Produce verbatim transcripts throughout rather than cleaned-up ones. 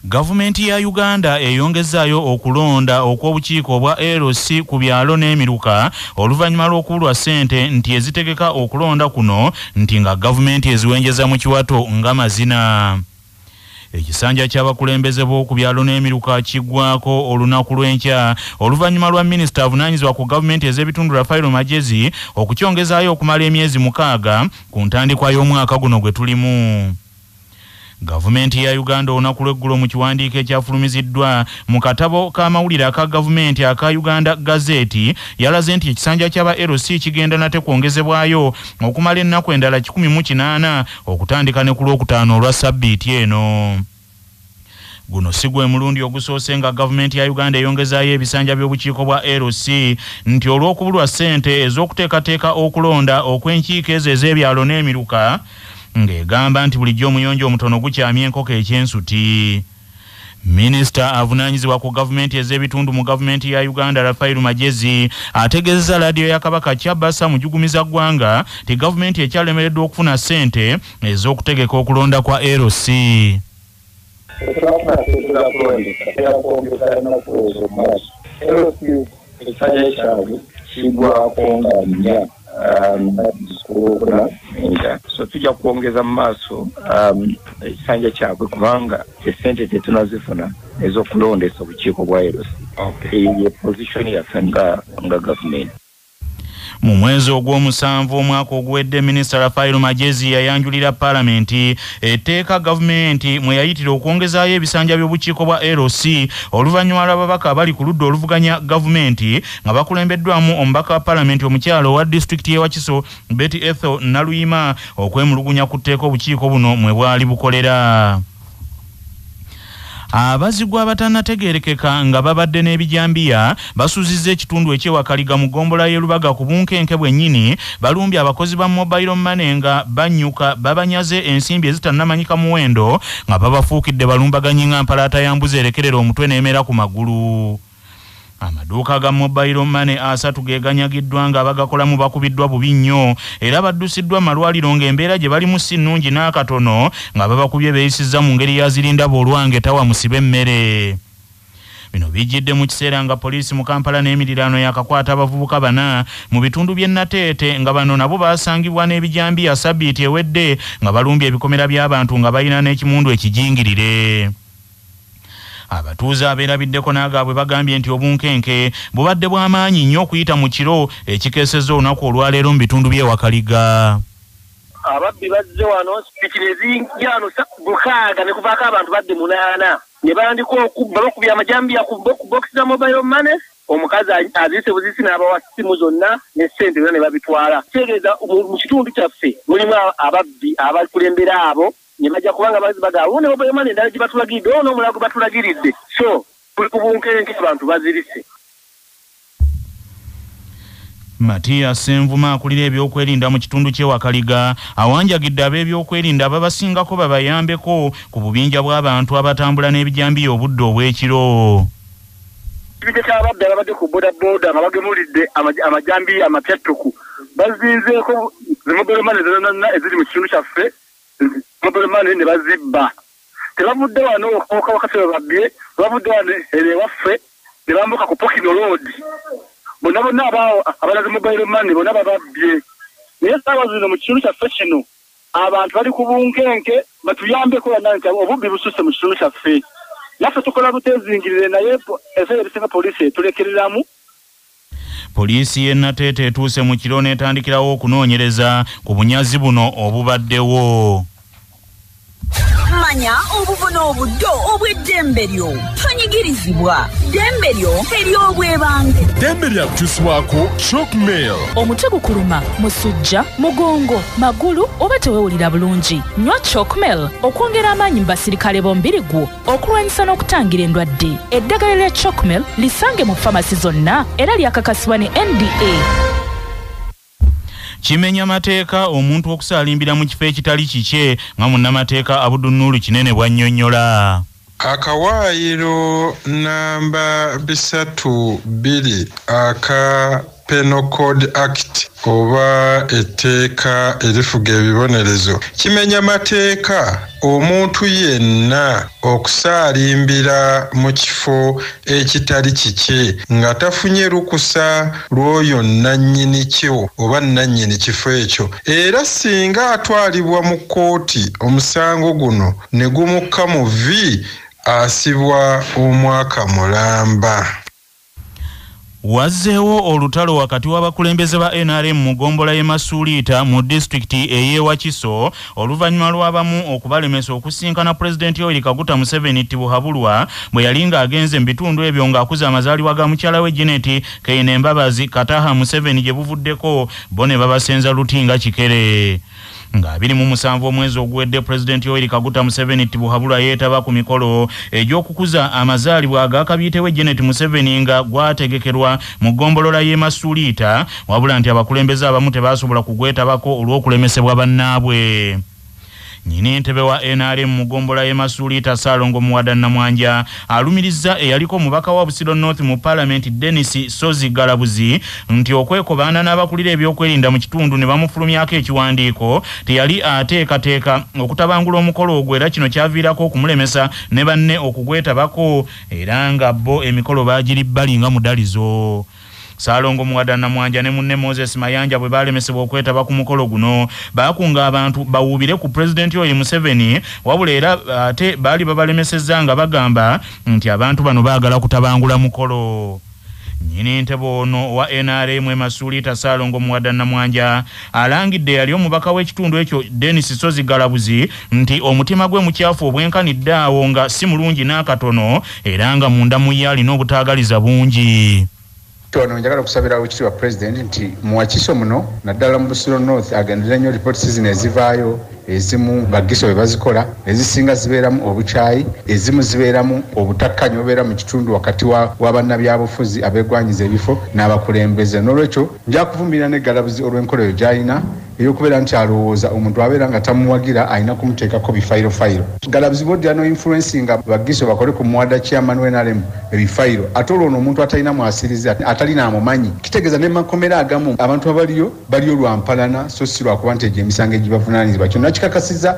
Gavumenti ya Uganda eyongezaayo okulonda okw'obukiiko obwa L C ku byalo n'emiruka oluvannyuma lw'okubulwa ssente nti ezitegeka okulonda kuno nti nga gavumenti eziwenjeza mu kiwato nga mazina. Ekisanja ky'abakulembeze b'oku byalo n'emiruka kiggwako olunaku lw'enkya oluvannyuma lwa minisita avunaanyizibwa ku gavumenti ez'ebitundu Raphael Magezi okukyongezaayo okumala emyezi mukaaga ku ntandikwa y'omwaka guno gwe tulimu. Gavumenti ya Uganda olunaku lw'eggulo mu kiwandiiko ekyafulumiziddwa mu katabo k'amawulire aka gavumenti aka Uganda Gazette yalaze nti ekisanja ky'aba L C kigenda nate kwongezebwayo okumala ennaku endala kikumi mu kinaana okutandika ne ku lwokutaano olwa sabbiiti eno. Guno si gwe mulundi ogusoose nga gavumenti ya Uganda eyongezaayo ebisanja by'obukiiko bwa L C nti olw'okubulwa ssente ez'okuteekateeka okulonda okw'enkiiko ezo ez'ebyalo n'emiruka ng'egamba nti bulijjo omuyonjo omutono gukyamya enkoko ekyensuti. Minisita avunaanyizibwa ku gavumenti ez'ebitundu mu gavumenti ya Uganda Raphael Magezi ategeezezza laadiyo ya Kabaka Kyabasa mujugumiza ggwanga ti gavumenti ekyalemereddwa okufuna ssente ez'okutegeka okulonda kwa L C. So tujja kuongeza mu maaso um, ekisanja kyabwe kubanga esente tetunazifuna ez'okulondesa obukiiko bwa L C. Okay. Ye position yaffe nga nga gavumenti. Mu mwezi ogw'omusanvu omwaka oguwedde minisita Raphael Magezi yayanjulira Paalamenti etteeka gavumenti mwe yayitira okwongezaayo ebisanja by'obukiiko bwa L C oluvannyuma lw'ababaka abali ku ludda oluvuganya gavumenti nga bakulembeddwamu omubaka wa Paalamenti omukyalo wa disitulikiti y'e Wakiso Betty Ethel Naluyima okwemulugunya ku tteeka obukiiko buno mwe bwali bukolera. Abazigwa abatannategeerekeka nga babadde n'ebijambiya basuzizza ekitundu ekyewakaliga mu gombola y'e Lubaga ku bunkenke bwennyini balumbye abakozi ba mobile money nga banyuka babanyaze ensimbi ezitannamanyika muwendo nga babafuukidde balumbaganyi nga mpalaata ya mbuzi erekerera omutwe n'emera ku magulu. Amaduuka ga mobile money asatu geganyagiddwa nga bagakolamu bakubiddwa bubi nnyo era baddusiddwa malwaliro ng'embeera gye balimu si nnungi n'akatono nga babakubye beeyisizza mu ngeri yazirinda b'olwange tawa musibe emmere. Bino bijjidde mu kiseera nga poliisi mu Kampala n'emirirano yakakwata abavubuka bana mu bitundu by'e Nateete nga bano nabo baasangibwa n'ebijambiya sabbiiti ewedde nga balumbye ebikomera by'abantu nga balina n'ekimundu ekijingirire. Abatuuze abeerabiddeko n'agaabwe bagambye nti obunkenke bubadde bw'amaanyi nnyo okuyita mu kiro ekikeesezza olunaku olwaleero mu bitundu by'ewakaliga. Ababbi bazze wano sikiri ezinjano mukaaga ne kuvaako abantu badde munaana ne bandika okubba bakubya amajambiya ku bokisi za mobile money. Omukazi aziise buzisi n'abawa ssimu zonna ne ssente zonna ne babitwala. Kitegeeza mu kitundu kyaffe mulimu ababbi abakulembera abo ne bajja kubanga bazibaga wone mobile money endala gye batulagiridde ono omulago batulagiridde so kuli ku bunkenke abantu bazirise. Matias Envuma akulira ebyokwerinda mu kitundu ky'ewakaliga awanjagidde ab'ebyokwerinda ababasingako babayambeko ku bubinja bw'abantu abatambula n'ebijambiya obudde obw'ekiro. Ekibinja ky'ababbi ababadde ku bodaboda nga bagemulidde amajambiya amapyattuku bazinzeeko zi mobile money zonna eziri mu kitundu kyaffe mobile money ne bazibba. Tebavudde wano okooka wakati babbye bavudde wano ewaffe ne bambuka ku Pokino Road. Bonna bonna abaawo abalaze mobile money bonna bababbye. Naye saawa zino mu kitundu kyaffe kino abantu bali ku bunkenke batuyambeko bonna nti obubbi bususse mu kitundu kyaffe. Naffe tukola butezingirire naye ebiseera ebisinga poliisi etulekereramu. Poliisi y'e Nateete etuuse mu kiro n'etandikirawo okunoonyereza ku bunyazi buno obubaddewo. Manya obuvuna obuddo obw'eddembe lyo tonyigirizibwa ddembe lyo ery'obwebange. Ddembe lyakukyusibwako Chalkmail. Omutwe gukuluma, musujja, mugongo, magulu oba tewewulira bulungi. Nywa Chalkmail okwongera amaanyi mu basirikale b'omubiri gwo okulwanyisa n'okutangira endwadde. Eddagala lya Chalkmail lisange mu famasi zonna era lyakakasibwa ne N D A. Kimenya mateeka omuntu okusaalimbira mu kifo ekitali kikye nga munnamateeka Abudunulu Kinene bw'annyonnyola. Akawaayiro namba bisatu bbiri aka Penal Code Act oba etteeka erifuga ebibonerezo kimenya amateeka omuntu yenna okusaalimbira mu kifo ekitali kike nga tafunye lukusa lw'oyo nannyini kyo oba nannyini kifo ekyo, era singa atwalibwa mu kkooti omusango guno ne gumukka mu vi asibwa omwaka mulamba. Wazzeewo olutalo wakati w'abakulembeze ba N R M mu gombola y'e Masuliita mu disitulikiti ey'e Wakiso oluvannyuma lw'abamu okubalemesa okusinkana Pulezidenti Yoweri Kaguta Museveni Tibuhaburwa bwe yali ng'agenze mu bitundu ebyo ng'akuza amazaalibwa ga mukyala we Janet Kaine Mbabazi Kataha Museveni gye buvuddeko bo ne babasenza lutinga kikere. Nga abiri mu musanvu omwezi oguwedde Pulezidenti Yoweri Kaguta Museveni Tibuhaburwa yeetaba ku mikolo egy'okukuza amazaalibwa ag'akabiitewe Janet Museveni nga gwategekerwa mu ggombolola y'e Masuliita, wabula nti abakulembeze abamu tebaasobola kugwetabako olw'okulemesebwa bannaabwe. Nyini ntebe wa N R M mu gombola y'e Masuliita Saalongo Muwada Namwanja alumiriza eyaliko mubaka wa Busiro North mu Parliament Dennis Sozi Galabuzi nti okwekobaana n'abakulira ebyokwerinda mu kitundu ne bamufulumyako ekiwandiiko teyali ateekateeka okutabangula omukolo ogwo, era kino kyaviirako okumulemesa ne banne okugwetabako era nga bo emikolo baagiri bbali nga mudalizo. Saalongo Muwada Namwanja ne munne Moses Mayanja bwe balemesebwa okwetaba ku mukolo guno baakunga abantu bawubire ku Pulezidenti Yoweri Museveni, wabula era ate baali babalemesezza nga bagamba nti abantu bano baagala kutabangula mukolo. Nyini ntebe ono wa N R M e Masuliita Saalongo Muwada Namwanja alangidde yali omubaka w'ekitundu ekyo Dennis Sozi Galabuzi nti omutima gwe mukyafu obwenkanidde awo nga si mulungi n'akatono era nga munda mu ye alina obutaagaliza bungi. Tono njagala kusabira Oweekitiibwa President nti mu Wakiso muno naddala mu Busiro North agendera nnyo report season ezivaayo, ezimu bagiso bwe bazikola, ezisinga zibeeramu obukyayi, ezimu zibeeramu obutakkanyi obubeera mu kitundu wakati w'abannabyabufuzi abeegwanyiza ebifo n'abakulembeze. N'olwekyo nja kuvumirira ne Galabuzi olw'enkola eyo gy'alina eyokubeera nti alowooza omuntu abeera nga tamuwagira alina kumuteekako bifayiro fayiro. Galabuzi bw'odda no influencinga bagiso bakole ku Muwada Chairman w'N R M ebifayiro ate olwo omuntu atalina mwasiriza atalina amumanyi, kitegeeza ne makomera agamu abantu abaliyo baliyo lwampalana so si lwakuba nti egyo emisango egibavunaanyizibwa. Kino nakikakasiza.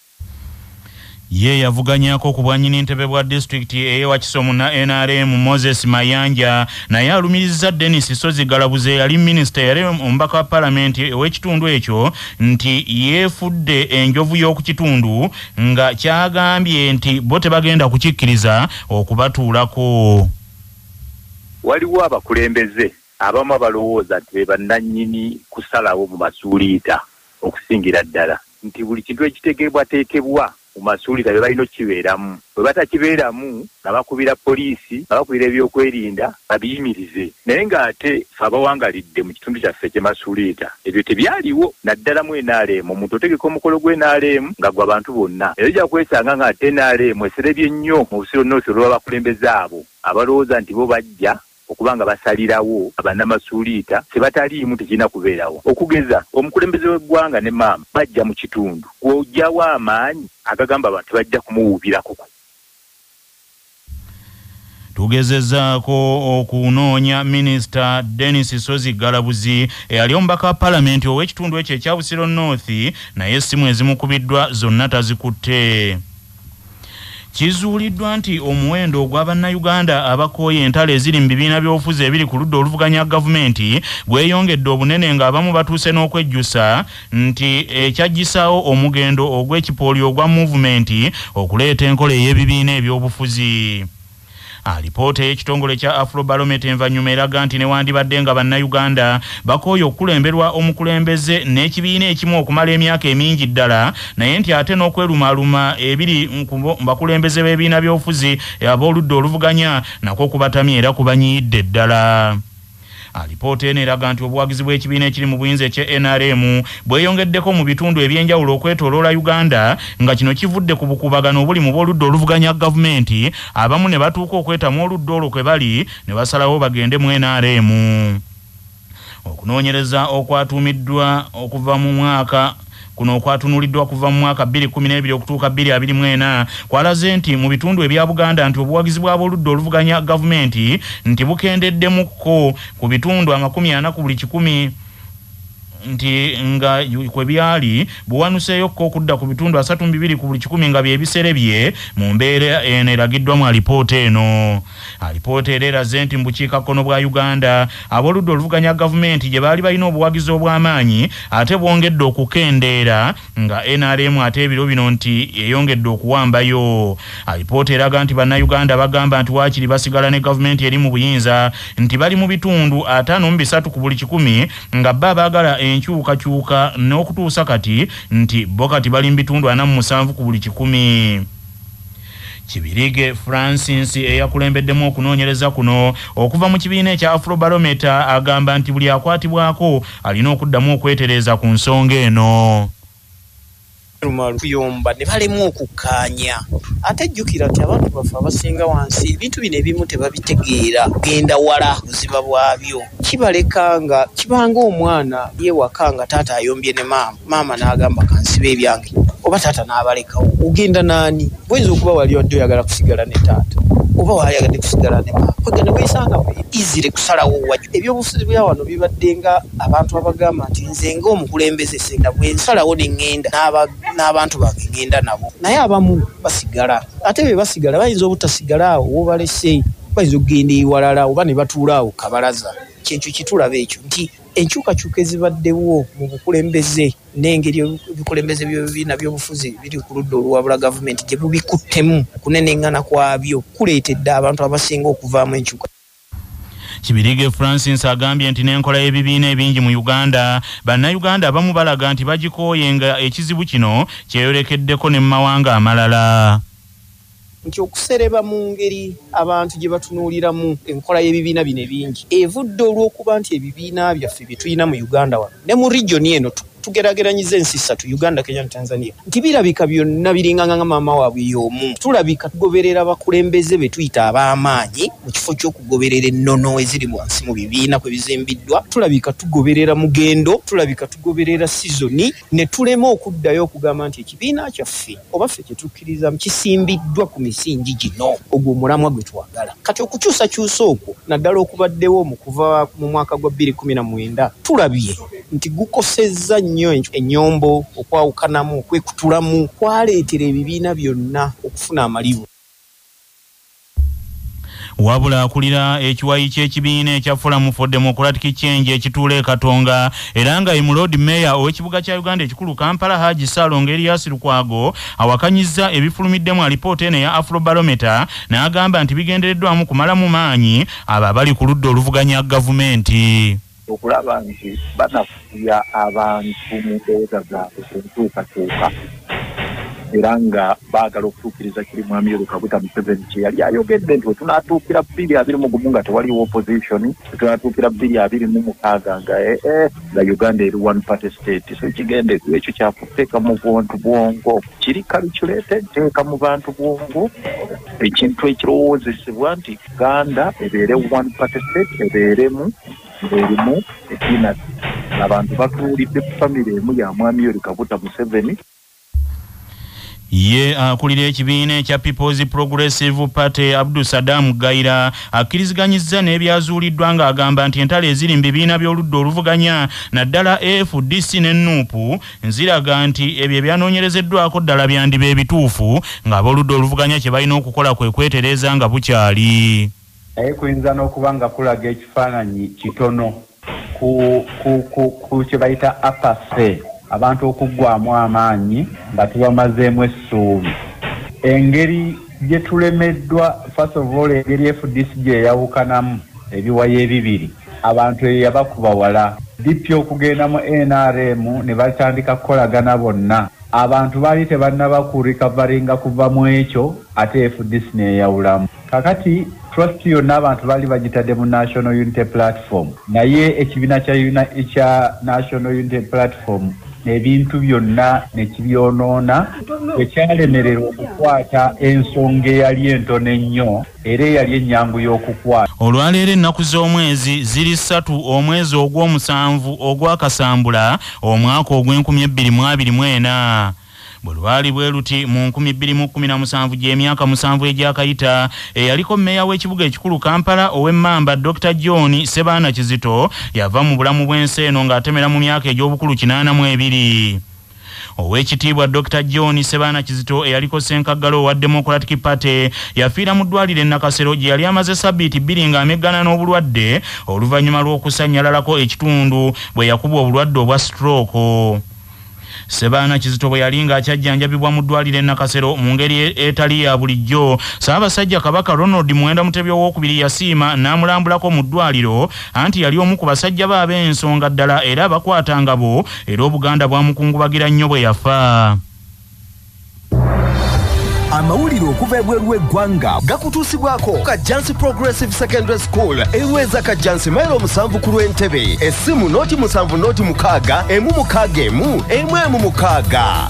Ye yavuganyako ku bwannyini ntebe bwa disitulikiti ey'e Wakiso mu N R M Moses Mayanja naye alumiriza Dennis Sozi Galabuzi yali minisita yali omubaka wa Paalamenti ow'ekitundu ekyo nti yeefudde enjovu y'oku kitundu nga kyagambye nti bo tebagenda kukikkiriza okubatuulako. Waliwo abakulembeze abamu abalowooza nti be bannannyini kusalawo mu Masuliita okusingira ddala nti buli kintu ekitegebwateekebwa mu Masuliita bye balina okukibeeramu, bwe batakibeeramu nga bakubira poliisi nga bakubira ebyokwerinda babiyimirize. Naye ng'ate fe abawangalidde mu kitundu kyaffe ky'e Masuliita ebyo tebyaliwo naddala mu N R M. Omuntu otegeka omukolo gw'N R M nga gwe abantu bonna, era ojja kwesanga ng'ate N R M eserebye nnyo mu Busiro North olw'abakulembeze abo abalowooza nti bo bajja okubanga basalirawo abannamasuliita sebataliimu tekirina kubeerawo. Okugeza omukulembeze w'eggwanga ne maama bajja mu kitundu gw'ojjawo amaanyi agagamba abantu bajja kumuwuubirako. Tugezezzaako okunoonya minisita Dennis Sozi Galabuzi eyali omubaka wa Paalamenti ow'ekitundu ekyo ekya Busiro North naye essimu ezimukubiddwa zonna tazikutte. Kizuuliddwa nti omuwendo ogw'Abannayuganda abakooye entalo eziri mu bibiina by'obufuzi ebiri ku ludda oluvuganya gavumenti gweyongedde obunene ng'abamu batuuse n'okwejjusa nti ekyaggisaawo omugendo ogw'ekipooli ogwa muvumenti okuleeta enkola ey'ebibiina eby'obufuzi. Alipoota y'ekitongole kya Afrobarometer envanyuma eraga nti newandibadde nga Bannayuganda bakooye okulemberwa omukulembeze n'ekibiina ekimu okumala emyaka emingi ddala, naye nti ate n'okwerumaaluma ebiri mu bakulembeze b'ebibiina by'obufuzi ab'oludda oluvuganya nakwo kubatamye era kubanyiyidde ddala. Alipoota eno eraga nti obuwagizi bw'ekibiina ekiri mu buyinza ekye N R M bweyongeddeko mu bitundu eby'enjawulo okwetooloola Uganda, nga kino kivudde ku bukubagano obuli mu b'oludda oluvuganya gavumenti, abamu ne batuuka okwetamu oludda olwo kwe bali ne basalawo bagende mu N R M. Okunoonyereza okwatuumiddwa okuva mu mwaka kuno kwatunuliddwa kuva mu mwaka bbiri kkumi n'ebiri okutuuka bbiri abiri mu ena kwalaze nti mu bitundu ebya Buganda nti obuwagizi bw'aboludda oluvuganya gavumenti nti bukendeddemukko ku bitundu amakumi ana ku buli kikumi nti nga kwe byali buwanuseeyo ko okudda ku bitundu asatu mu bibiri ku buli kikumi nga bye biserebye mu mbeera eno eragiddwa mu alipoota eno. Alipoota era eraze nti mu bukiikakkono bwa Uganda aboludda oluvuganya gavumenti gye baali balina obuwagizi obw'amaanyi ate bwongedde okukendeera nga N R M ate ebiro bino nti eyongedde okuwambayo. Alipoota eraga nti bannayuganda bagamba nti waakiri basigala ne gavumenti eri mu buyinza nti bali mu bitundu ataano mu bisatu ku buli kikumi nga bba baagala enkyukakyuka n'okutuusa kati nti bo kati bali mu bitundu ana mu musanvu ku buli kikumi. Kibirige Francis eyakulembeddemu okunoonyereza kuno okuva mu kibiina ekya Afrobarometer agamba nti buli akwatibwako alina okuddamu okwetereza ku nsonga eno. Kuyomba ne balemu okukkaanya ate jjukira nti abantu baffe abasinga wansi ebintu bino ebimu tebabitegeera genda wala buziba bwabyo kibaleka nga kibanga omwana yewaka nga taata ayombye ne maama maama n'agamba kansiba ebyange oba taata n'abalekawo ogenda naani bwinza okuba wali wadde oyagala kusigala ne taata oba wayagadde kusigala ne maama kwegana weesanga izire kusalawo wajju ebyobufuzi bya wano bibadde nga abantu abagamba nti nze ng'omukulembeze senga bwe nsalawo ne ŋŋenda n'aba n'abantu bange ngenda nabo naye abamu basigala ate be basigala bayinza obutasigala awo wobalese bayinza okugenda ewalala oba ne batuula awo kabalaza kyekyo kitulaba ekyo nti enkyukakyuka ezibaddewo mu bukulembeze n'engeri ebikulembeze by'ebibiina by'obufuzi biri ku ludda oluwabula gavumenti gye bubikuttemu kunenengana kwabyo kuleetedde abantu abasinga okuvaamu enkyuka. Kibirige Francis agambye nti n'enkola y'ebibiina ebingi mu Uganda bannayuganda abamu balaga nti bagikooye nga ekizibu kino kyeyolekeddeko ne mu mawanga amalala. Nti okusereba mu ngeri abantu gye batunuuliramu enkola y'ebibiina bino ebingi evudde olw'okuba nti ebibiina byaffe bye tulina mu Uganda wano ne mu region eno tugerageranyiza ensi ssatu Uganda, Kenya ne Tanzania nti birabika byonna biringanga nga maama waabwe y'omu. Tulabika tugoberera abakulembeze be tuyita ab'amaanyi mu kifo ky'okugoberera ennono eziri wansi mu bibiina kwe bizimbiddwa. Tulabika tugoberera mugendo, tulabika tugoberera sizoni ne tulema okuddayo okugamba nti ekibiina kyaffe oba ffe kyetukkiriza kisimbiddwa ku misingi gino ogwo omulamwa gwe twagala. Kati okukyusakyusa okwo naddala okubaddewo mu kuva mu mwaka gwa bbiri kkumi na mwenda tulabye nti gukosezza nnyo ennyombo okwawukanamu okwekutulamu kwaleetera ebibiina byonna okufuna amalibu. Wabula akulira ekiwayi ky'ekibiina ekya Forum for Democratic Change ekituula e Katonga era nga Imulodi Mayor ow'ekibuga kya Uganda ekikulu Kampala Haji Salongo Erias Lukwago awakanyizza ebifulumiddemu alipoota eno eya Afrobarometer n'agamba nti bigendereddwamu kumalamu maanyi abo abali ku ludda oluvuganya gavumenti. Okulaba nti banafuya abantu mu mbeera zaabwe entuukatuuka era nga baagala okutuukiriza kiri mwami Yoweri Kaguta Museveni kye yali ayogedde nti wetunaatuukira bbiri abiri mu gumu nga tewaliwo opposition, wetunaatuukira bbiri abiri mu mukaaga nga ee nga Uganda eri one party state. So ekigendererwa ekyo kyakuteeka mu bantu bwongo kiri calculated, teeka mu bantu bwongo ekintu ekirowoozesebwa nti Uganda ebeere one party state, ebeeremu erimu ekiina abantu batuulidde ku famire emu ya mwami Yoweri Kaguta Museveni. Ye akulira uh, ekibiina ekya People's Progressive Party Abdul Saddam Gaira akkiriziganyizza n'ebyazuuliddwa ng'agamba nti entalo eziri mu bibiina by'oludda oluvuganya naddala F D C ne N U P nziraga nti ebyo ebyanoonyerezeddwako ddala byandiba ebituufu ng'aboludda oluvuganya kye balina okukola kwe kwetereeza nga bukyali. Naye kuyinza n'okuba nga kulaga ekifaananyi kitono ku ku ku ku kye bayita apathy, abantu okuggwamu amaanyi nga tubamazeemu essuubi. Engeri gye tulemeddwa first of all, engeri F D C gye yawukanamu ebiwayi ebibiri abantu eyabakuba wala D P okugenda mu N R M ne batandika kukolagana bonna. Abantu baali tebannabakurika balinga kuva mu ekyo ate F D C neyawulamu. Kakati trust yonna abantu baali bagitadde mu National Unity Platform, naye ekibiina kya, kya National Unity Platform n'ebintu byonna ne kibyonoona ekyalemerera okukwata ensonga eyali entono ennyo era eyali ennyangu y'okukwata. Olwaleero ennaku z'omwezi ziri ssatu omwezi ogw'omusanvu ogwakasambula omwaka ogw'enkumi ebbiri mu abiri mu ena. Bwe lwali bwe luti mu nkumi bbiri mu kkumi na musanvu gy'emyaka musanvu egyakayita eyaliko mmeeya w'ekibuga ekikulu Kampala ow'Emmamba Doctor John Sebaana Kizito yava mu bulamu bw'ensi eno ng'atemera mu myaka egy'obukulu kinaana mu ebiri. Owekitiibwa Doctor John Sebaana Kizito eyaliko ssenkaggalo owa Democratic Party yafiira mu ddwaliro e Nakasero gye yali amaze ssabbiiti bbiri ng'ameggana n'obulwadde oluvannyuma lw'okusanyalalako ekitundu bwe yakubwa obulwadde obwa stroke. Sebaana Kizito bwe yali ng'akyajjanjabibwa mu ddwaliro e Nakasero mu ngeri etali ya bulijjo, Ssaabasajja Kabaka Ronald Muwenda Mutebi owookubiri yasiima n'amulambulako mu ddwaliro anti yali omu ku basajja be ab'ensonga ddala era abakwatangabo era Obuganda bwamukungubagira nnyo bwe yafa. Amawulire okuva ebweru w'eggwanga gakutuusibwako Kajansi Progressive Secondary School eweza Kajansi mailo musanvu ku lw'Entebbe, essimu noti musanvu noti mukaaga emu mukaaga emu emu emu mukaaga.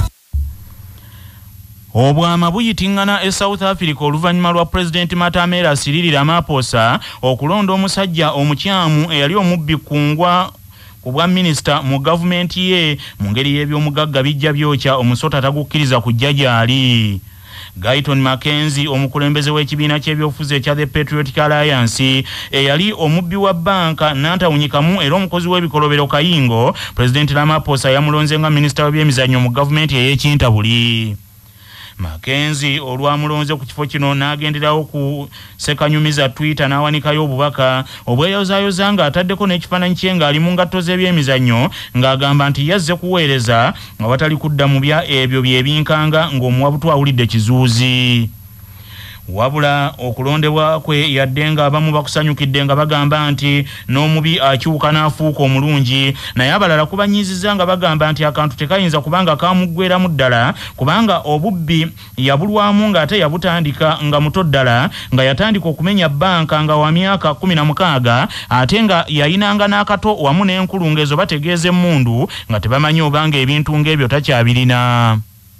Obwama buyitingana e South Africa oluvannyuma lwa President Matamela Cyril Ramaphosa okulonda omusajja omukyamu eyali omubbi kungwa kubwa minister mu government ye mu ngeri y'ebyomugagga bijja byokya omusota tagukkiriza kujja gyali. Guyton Mackenzie omukulembeze w'ekibiina ky'ebyobufuzi ekya The Patriotic Alliance eyali omubbi wa banka n'antawunyikamu era omukozi w'ebikolobero Kayingo, President Ramaphosa yamulonze nga minisita w'ebyemizannyo mu gavumenti ey'Ekintabuli. Mackenzie olwamulonze ku kifo kino n'agenderawo ku sekanyumiza Twitter n'awanikayo obubaka obweyozaayoza ng'ataddeko n'ekifaananyi kye ng'ali mu ngatto z'ebyemizannyo ng'agamba nti yazze kuweereza nga watali kudda mu bya ebyo byebinkanga ng'omuwabutu awulidde kizuuzi. Wabula okulondebwa kwe yadde nga abamu bakusanyukidde nga bagamba nti n'omubi akyuka n'afuuka omulungi, naye abalala kubanyiiziza nga bagamba nti akantu tekayinza kubanga kamuggweramu ddala kubanga obubbi yabulwamu ng'ate yabutandika nga muto ddala nga yatandika okumenya banka nga wa myaka kkumi na mukaaga ate nga yayinanga n'akato wamu n'enkulu ng'ezo bategeeza emmundu nga tebamanyi obanga ebintu ng'ebyo takyabirina.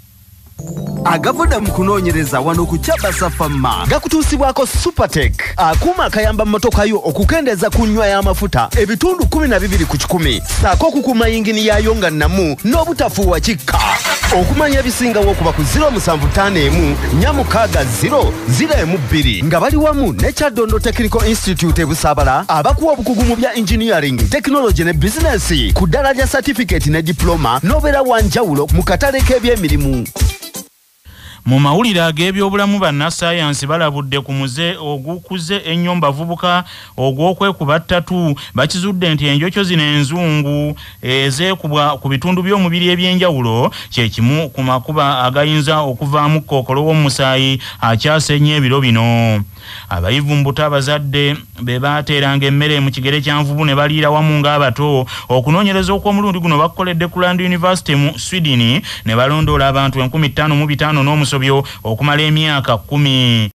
Agavunda mu kunoonyereza wano ku Kyabasa Famma gakutuusibwako Supertech, akuuma akayamba mmotoka yo okukendeeza ku nnywa y'amafuta ebitundu kumi na bibiri ku kikumi, ssaako okukuuma yingini yayo nga nnamu n'obutafuuwa kikka. Okumanya ebisingawo okuba ku ziro musanvu ttaano emu nnya mukaaga ziro ziro emu bbiri nga bali wamu ne Kyaddondo Technical Institute e Busaabala abakuwa obukugu mu bya engineering, technology ne bizinensi ku ddala lya certificate ne diploma n'obeera wa njawulo mu katale k'ebyemirimu. Mu mawulire ag'ebyobulamu bannassaayansi balabudde ku muze ogukuze ennyo bavubuka ogw'okwekuba ttatu bakizudde nti enjokyo zino enzungu ezeekubwa ku bitundu by'omubiri ebyenjawulo kye kimu ku makuba agayinza okuvaamu kkookolo w'omusaayi akyasenya ebiro bino. Abayivumbuta abazadde be baateeranga emmere mu kigere kya nvubu ne baliira wamu ng'abato. Okunoonyereza okw'omulundi guno bakukoledde ku Land University mu Sweden ne balondoola abantu enkumi ttaano mu bitaano n'omusobyo okumala emyaka kkumi.